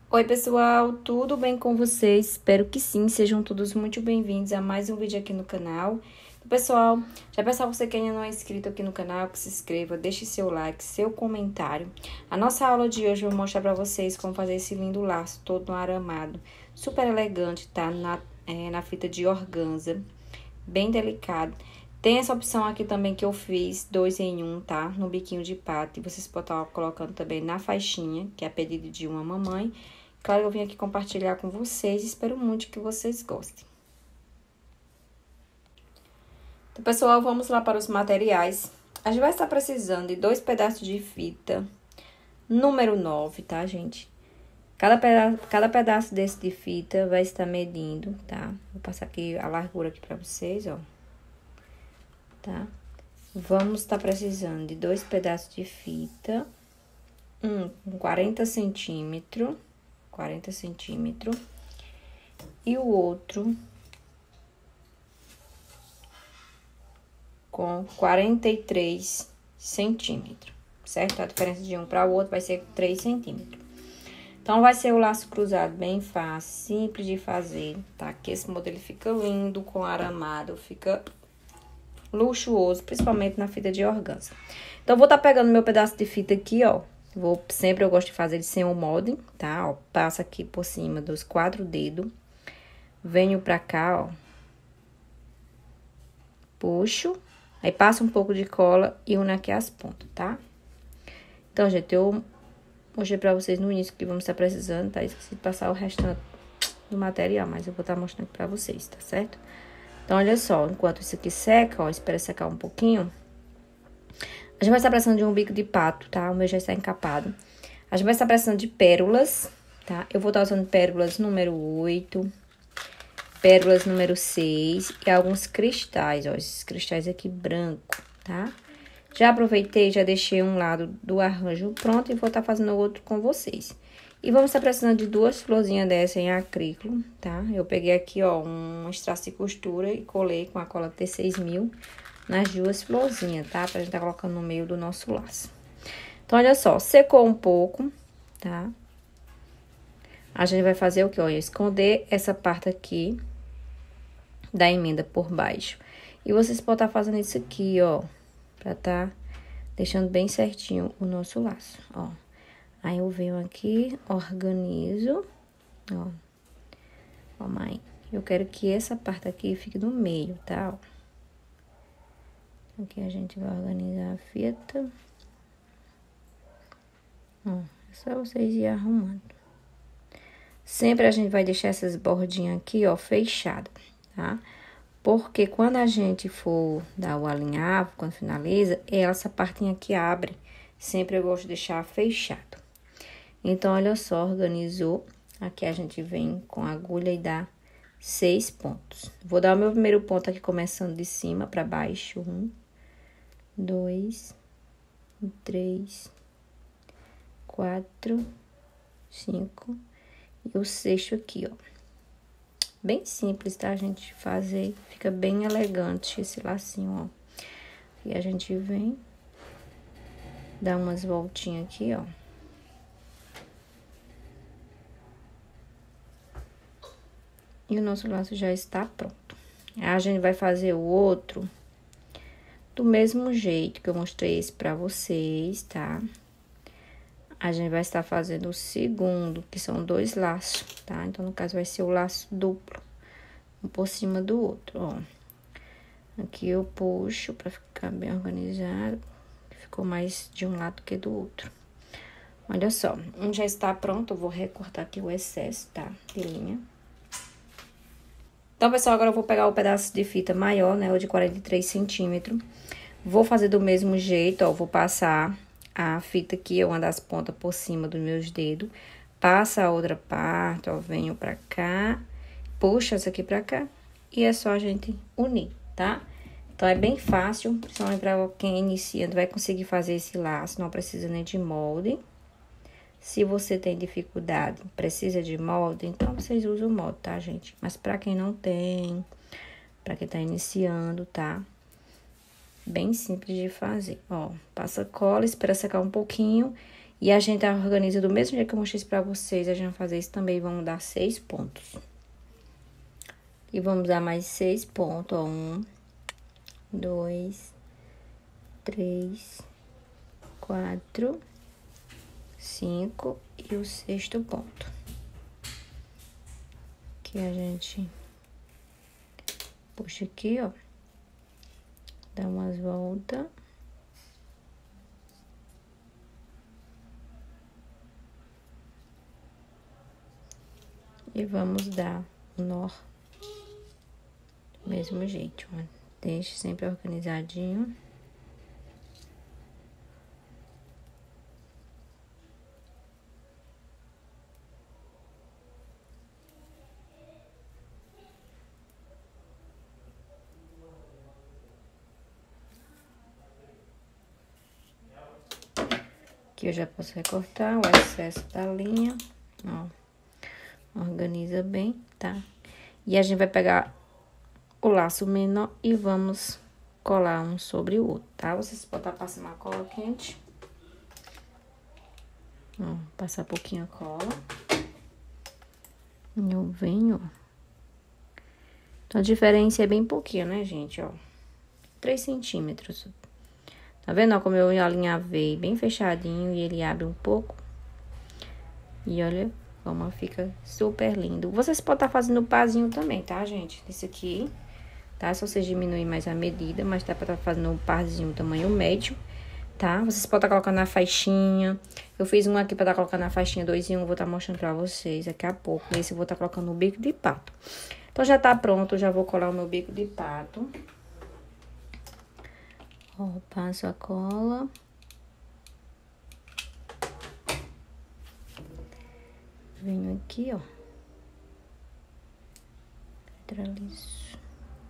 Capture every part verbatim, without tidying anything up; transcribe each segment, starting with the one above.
Oi, pessoal, tudo bem com vocês? Espero que sim, sejam todos muito bem-vindos a mais um vídeo aqui no canal. Então, pessoal, já peço a você que ainda não é inscrito aqui no canal, que se inscreva, deixe seu like, seu comentário. A nossa aula de hoje eu vou mostrar pra vocês como fazer esse lindo laço todo no aramado, super elegante, tá? Na, é, na fita de organza, bem delicado. Tem essa opção aqui também que eu fiz, dois em um, tá? No biquinho de pato, e vocês podem estar colocando também na faixinha, que é a pedido de uma mamãe. Claro, eu vim aqui compartilhar com vocês, espero muito que vocês gostem. Então, pessoal, vamos lá para os materiais. A gente vai estar precisando de dois pedaços de fita, número nove, tá, gente? Cada pedaço, cada pedaço desse de fita vai estar medindo, tá? Vou passar aqui a largura aqui pra vocês, ó. Tá? Vamos estar precisando de dois pedaços de fita, um com quarenta centímetros. quarenta centímetros, e o outro com quarenta e três centímetros, certo? A diferença de um para o outro vai ser três centímetros. Então, vai ser o laço cruzado bem fácil, simples de fazer, tá? Que esse modelo fica lindo com aramado, fica luxuoso, principalmente na fita de organza. Então, vou estar pegando meu pedaço de fita aqui, ó. Vou, sempre eu gosto de fazer ele sem o molde, tá? Ó, passo aqui por cima dos quatro dedos. Venho pra cá, ó. Puxo. Aí, passo um pouco de cola e uno aqui as pontas, tá? Então, gente, eu mostrei pra vocês no início que vamos estar precisando, tá? Esqueci de passar o restante do material, mas eu vou estar mostrando aqui pra vocês, tá certo? Então, olha só, enquanto isso aqui seca, ó, espera secar um pouquinho. A gente vai estar precisando de um bico de pato, tá? O meu já está encapado. A gente vai estar precisando de pérolas, tá? Eu vou estar usando pérolas número oito, pérolas número seis e alguns cristais, ó. Esses cristais aqui branco, tá? Já aproveitei, já deixei um lado do arranjo pronto e vou estar fazendo o outro com vocês. E vamos estar precisando de duas florzinhas dessa em acrílico, tá? Eu peguei aqui, ó, um strass de costura e colei com a cola T seis mil nas duas florzinhas, tá? Pra gente tá colocando no meio do nosso laço. Então, olha só, secou um pouco, tá? A gente vai fazer o que? Olha, esconder essa parte aqui da emenda por baixo. E vocês podem estar fazendo isso aqui, ó, pra tá deixando bem certinho o nosso laço, ó. Aí, eu venho aqui, organizo, ó. Ó, mãe, eu quero que essa parte aqui fique no meio, tá? Ó. Aqui a gente vai organizar a fita. Ó, é só vocês ir arrumando. Sempre a gente vai deixar essas bordinhas aqui, ó, fechadas, tá? Porque quando a gente for dar o alinhavo, quando finaliza, essa partinha aqui abre. Sempre eu gosto de deixar fechado. Então, olha só, organizou. Aqui a gente vem com a agulha e dá seis pontos. Vou dar o meu primeiro ponto aqui, começando de cima pra baixo. Um. Dois, três, quatro, cinco e o sexto aqui, ó. Bem simples, tá, gente? Fazer, fica bem elegante esse lacinho, ó. E a gente vem, dá umas voltinhas aqui, ó. E o nosso laço já está pronto. A gente vai fazer o outro do mesmo jeito que eu mostrei esse pra vocês, tá? A gente vai estar fazendo o segundo, que são dois laços, tá? Então, no caso, vai ser o laço duplo, um por cima do outro, ó. Aqui eu puxo pra ficar bem organizado, ficou mais de um lado que do outro. Olha só, um já está pronto, eu vou recortar aqui o excesso, tá? De linha. Então, pessoal, agora eu vou pegar o pedaço de fita maior, né, o de quarenta e três centímetros. Vou fazer do mesmo jeito, ó, vou passar a fita aqui, uma das pontas por cima dos meus dedos. Passa a outra parte, ó, venho pra cá, puxa essa aqui pra cá. E é só a gente unir, tá? Então, é bem fácil, principalmente pra quem é iniciante, vai conseguir fazer esse laço, não precisa nem de molde. Se você tem dificuldade, precisa de molde, então vocês usam o molde, tá, gente? Mas pra quem não tem, pra quem tá iniciando, tá? Bem simples de fazer, ó. Passa cola, espera secar um pouquinho E a gente organiza do mesmo jeito que eu mostrei isso pra vocês. A gente vai fazer isso também. Vamos dar seis pontos. E vamos dar mais seis pontos, ó. Um, dois, três, quatro, cinco e o sexto ponto. Que a gente puxa aqui, ó. Dá umas voltas. E vamos dar o nó do mesmo jeito, ó. Deixe sempre organizadinho. Aqui eu já posso recortar o excesso da linha, ó. Organiza bem, tá? E a gente vai pegar o laço menor e vamos colar um sobre o outro, tá? Vocês podem estar passando a cola quente. Ó, passar pouquinho a cola. E eu venho, ó. Então, a diferença é bem pouquinho, né, gente, ó? três centímetros. Tá vendo, ó, como eu alinhavei bem fechadinho e ele abre um pouco. E olha como fica super lindo. Vocês podem estar fazendo o pazinho também, tá, gente? Esse aqui, tá? Se vocês diminuir mais a medida, mas dá pra estar fazendo um parzinho tamanho médio, tá? Vocês podem estar colocando na faixinha. Eu fiz um aqui pra estar colocando na faixinha dois em um, vou estar mostrando pra vocês daqui a pouco. Esse eu vou estar colocando no bico de pato. Então, já tá pronto, eu já vou colar o meu bico de pato. Ó, passo a cola. Venho aqui, ó. Centralizo.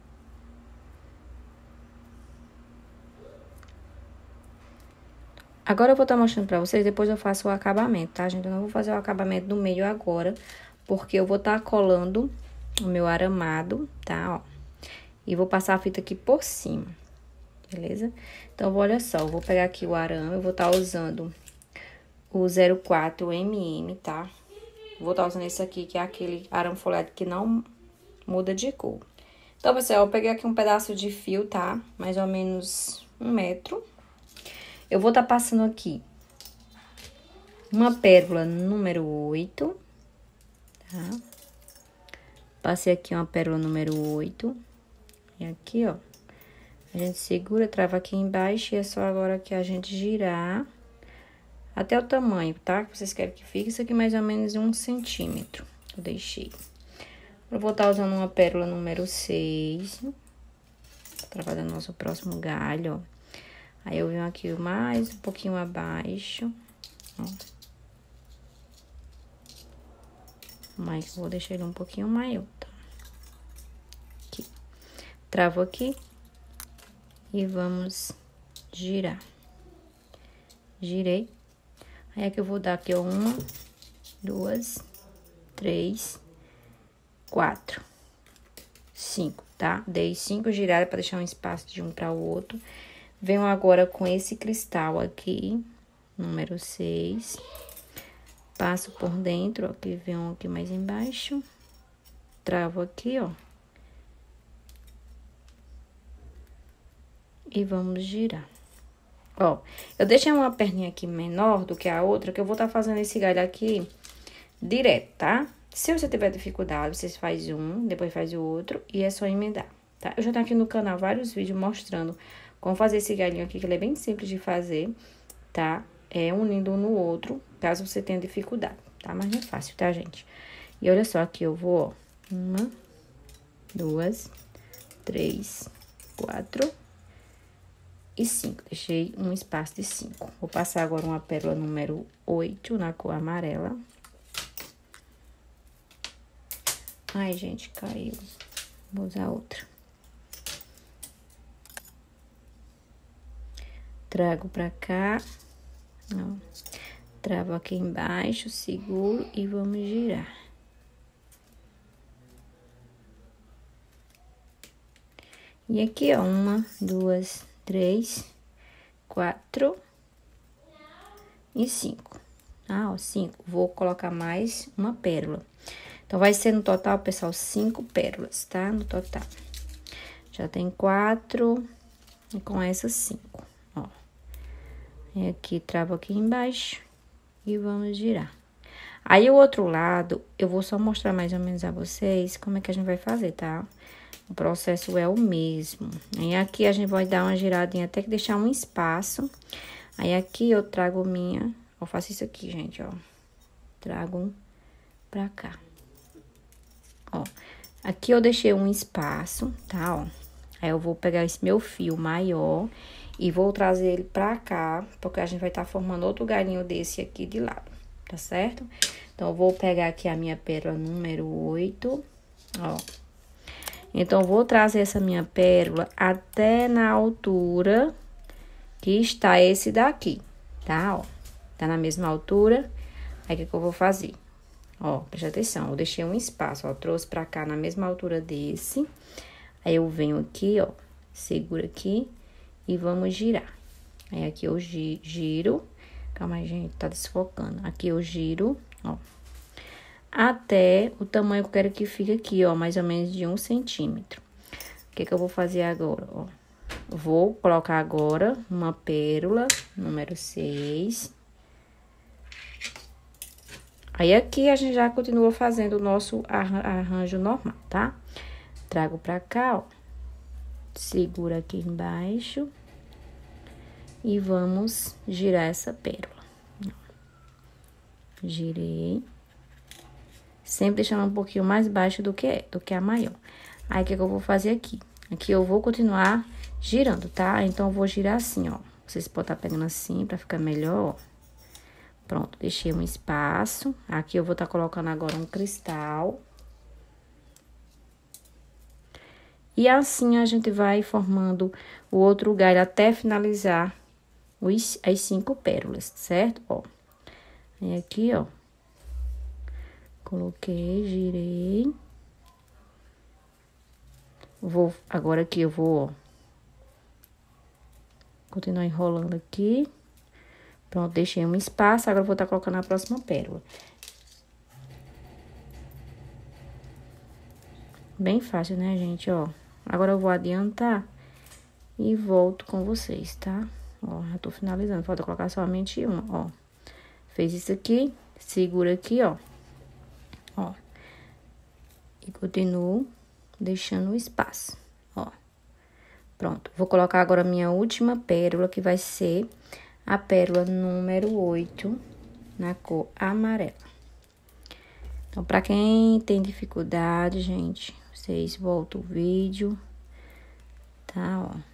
Agora eu vou estar mostrando pra vocês, depois eu faço o acabamento, tá, gente? Eu não vou fazer o acabamento do meio agora, porque eu vou estar colando o meu aramado, tá, ó. E vou passar a fita aqui por cima. Beleza? Então, olha só, eu vou pegar aqui o arame, eu vou estar usando o zero quatro milímetros, tá? Vou estar usando esse aqui, que é aquele arame folhado que não muda de cor. Então, pessoal, eu peguei aqui um pedaço de fio, tá? Mais ou menos um metro. Eu vou estar passando aqui uma pérola número oito, tá? Passei aqui uma pérola número oito. E aqui, ó. A gente segura, trava aqui embaixo e é só agora que a gente girar até o tamanho, tá? Que vocês querem que fique. Isso aqui mais ou menos um centímetro. Eu deixei. Eu vou estar usando uma pérola número seis. Travada no nosso próximo galho, ó. Aí, eu venho aqui mais um pouquinho abaixo, ó. Mas vou deixar ele um pouquinho maior, tá? Aqui. Travo aqui. E vamos girar. Girei. Aí, aqui eu vou dar aqui uma, duas, três, quatro, cinco, tá? Dei cinco giradas para deixar um espaço de um para o outro. Venho agora com esse cristal aqui, número seis. Passo por dentro, ó, que vem um aqui mais embaixo. Travo aqui, ó. E vamos girar. Ó, eu deixei uma perninha aqui menor do que a outra, que eu vou estar fazendo esse galho aqui direto, tá? Se você tiver dificuldade, vocês fazem um, depois faz o outro e é só emendar, tá? Eu já tenho aqui no canal vários vídeos mostrando como fazer esse galinho aqui, que ele é bem simples de fazer, tá? É unindo um no outro, caso você tenha dificuldade, tá? Mas não é fácil, tá, gente? E olha só, aqui eu vou, ó, uma, duas, três, quatro e cinco. Deixei um espaço de cinco. Vou passar agora uma pérola número oito na cor amarela. Ai, gente, caiu. Vou usar outra. Trago pra cá, ó. Travo aqui embaixo, seguro e vamos girar. E aqui, ó, uma, duas, três, quatro e cinco. Ah, ó, cinco. Vou colocar mais uma pérola. Então, vai ser no total, pessoal, cinco pérolas, tá? No total. Já tem quatro e com essas cinco, ó. E aqui, travo aqui embaixo e vamos girar. Aí, o outro lado, eu vou só mostrar mais ou menos a vocês como é que a gente vai fazer, tá? O processo é o mesmo. Aí, aqui a gente vai dar uma giradinha até que deixar um espaço. Aí, aqui eu trago minha... Eu faço isso aqui, gente, ó. Trago um pra cá. Ó. Aqui eu deixei um espaço, tá, ó. Aí, eu vou pegar esse meu fio maior e vou trazer ele pra cá, porque a gente vai estar tá formando outro galinho desse aqui de lado, tá certo? Então, eu vou pegar aqui a minha pérola número oito, ó. Então, eu vou trazer essa minha pérola até na altura que está esse daqui, tá, ó. Tá na mesma altura. Aí, o que que eu vou fazer? Ó, presta atenção, eu deixei um espaço, ó, trouxe pra cá na mesma altura desse. Aí, eu venho aqui, ó, seguro aqui e vamos girar. Aí, aqui eu gi giro, calma aí, gente, tá desfocando. Aqui eu giro, ó, até o tamanho que eu quero que fique aqui, ó, mais ou menos de um centímetro. O que que eu vou fazer agora, ó? Vou colocar agora uma pérola, número seis. Aí, aqui a gente já continua fazendo o nosso arranjo normal, tá? Trago pra cá, ó. Segura aqui embaixo. E vamos girar essa pérola. Girei. Sempre deixando um pouquinho mais baixo do que, do que a maior. Aí, o que que eu vou fazer aqui? Aqui eu vou continuar girando, tá? Então, eu vou girar assim, ó. Vocês podem estar pegando assim pra ficar melhor, ó. Pronto, deixei um espaço. Aqui eu vou estar colocando agora um cristal. E assim a gente vai formando o outro galho até finalizar os, as cinco pérolas, certo? Ó. E aqui, ó. Coloquei, girei. Vou, agora aqui eu vou, ó. Continuar enrolando aqui. Pronto, deixei um espaço, agora eu vou estar colocando a próxima pérola. Bem fácil, né, gente, ó. Agora eu vou adiantar e volto com vocês, tá? Ó, já tô finalizando, falta colocar somente uma, ó. Fez isso aqui, segura aqui, ó. Ó. E continuo deixando o espaço, ó. Pronto, vou colocar agora a minha última pérola, que vai ser a pérola número oito, na cor amarela. Então, pra quem tem dificuldade, gente, vocês voltam o vídeo, tá, ó.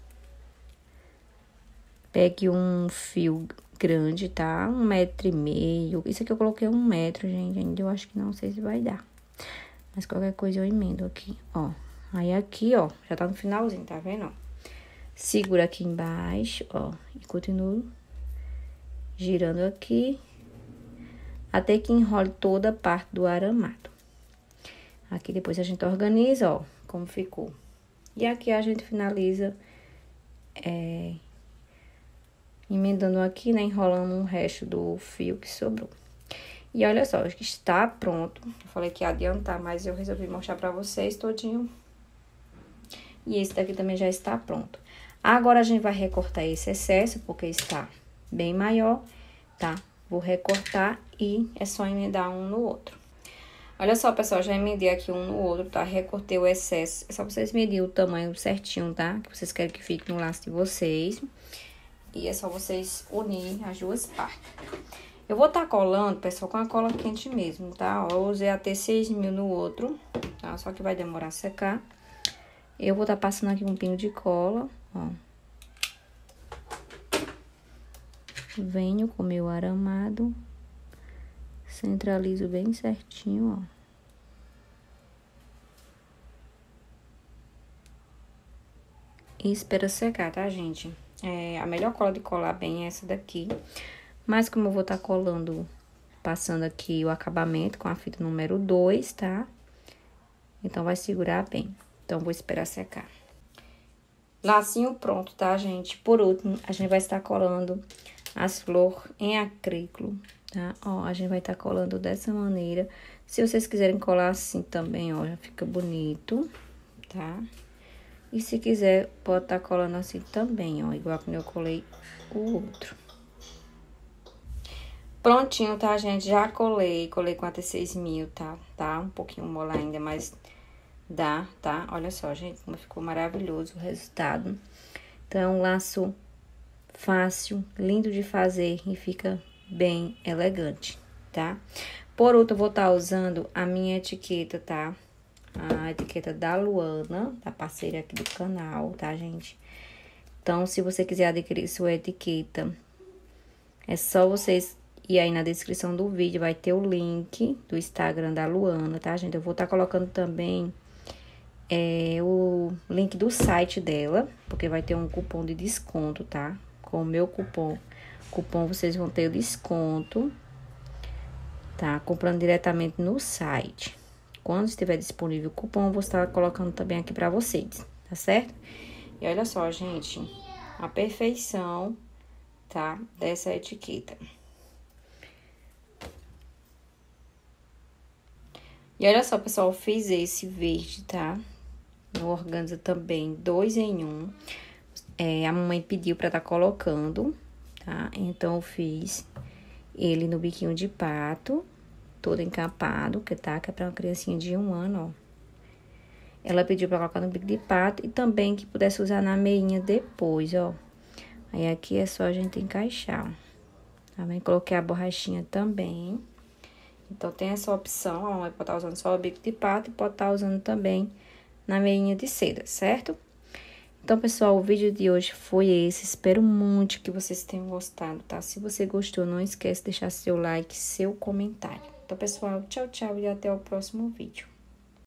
Pegue um fio grande, tá? Um metro e meio. Isso aqui eu coloquei um metro, gente, ainda eu acho que não sei se vai dar. Mas qualquer coisa eu emendo aqui, ó. Aí, aqui, ó, já tá no finalzinho, tá vendo, ó? Segura aqui embaixo, ó, e continuo girando aqui, até que enrole toda a parte do aramado. Aqui depois a gente organiza, ó, como ficou. E aqui a gente finaliza, é, emendando aqui, né, enrolando o resto do fio que sobrou. E olha só, está pronto. Eu falei que ia adiantar, mas eu resolvi mostrar pra vocês todinho. E esse daqui também já está pronto. Agora, a gente vai recortar esse excesso, porque está bem maior, tá? Vou recortar e é só emendar um no outro. Olha só, pessoal, já emendei aqui um no outro, tá? Recortei o excesso. É só vocês medirem o tamanho certinho, tá? Que vocês querem que fique no laço de vocês. E é só vocês unirem as duas partes. Eu vou estar colando, pessoal, com a cola quente mesmo, tá? Ó, eu usei a T seis mil no outro, tá? Só que vai demorar a secar. Eu vou estar passando aqui um pinho de cola, ó. Venho com o meu aramado. Centralizo bem certinho, ó. E espera secar, tá, gente? É, a melhor cola de colar bem é essa daqui. Mas como eu vou estar colando, passando aqui o acabamento com a fita número dois, tá? Então, vai segurar bem. Então, vou esperar secar. Lacinho pronto, tá, gente? Por último, a gente vai estar colando as flores em acrílico, tá? Ó, a gente vai estar tá colando dessa maneira. Se vocês quiserem colar assim também, ó, já fica bonito, tá? E se quiser, pode estar tá colando assim também, ó, igual como eu colei o outro. Prontinho, tá, gente? Já colei, colei com até seis mil, tá? Tá um pouquinho mole ainda, mas dá, tá? Olha só, gente, como ficou maravilhoso o resultado. Então, é um laço fácil, lindo de fazer e fica bem elegante, tá? Por outro, eu vou estar tá usando a minha etiqueta, tá? A etiqueta da Luana, da parceira aqui do canal, tá, gente? Então, se você quiser adquirir sua etiqueta, é só vocês ir aí na descrição do vídeo, vai ter o link do Instagram da Luana, tá, gente? Eu vou estar tá colocando também é, o link do site dela, porque vai ter um cupom de desconto, tá? Com o meu cupom, cupom vocês vão ter o desconto, tá? Comprando diretamente no site. Quando estiver disponível o cupom, eu vou estar colocando também aqui pra vocês, tá certo? E olha só, gente, a perfeição, tá? Dessa etiqueta. E olha só, pessoal, eu fiz esse verde, tá? No organza também, dois em um. É, a mamãe pediu pra tá colocando, tá? Então, eu fiz ele no biquinho de pato, todo encapado, que tá? Que é pra uma criancinha de um ano, ó. Ela pediu pra colocar no bico de pato e também que pudesse usar na meinha depois, ó. Aí, aqui é só a gente encaixar, ó. Também coloquei a borrachinha também. Então, tem essa opção, a mamãe pode estar usando só o bico de pato e pode estar usando também na meinha de seda, certo? Então, pessoal, o vídeo de hoje foi esse. Espero muito que vocês tenham gostado, tá? Se você gostou, não esquece de deixar seu like, seu comentário. Então, pessoal, tchau, tchau e até o próximo vídeo.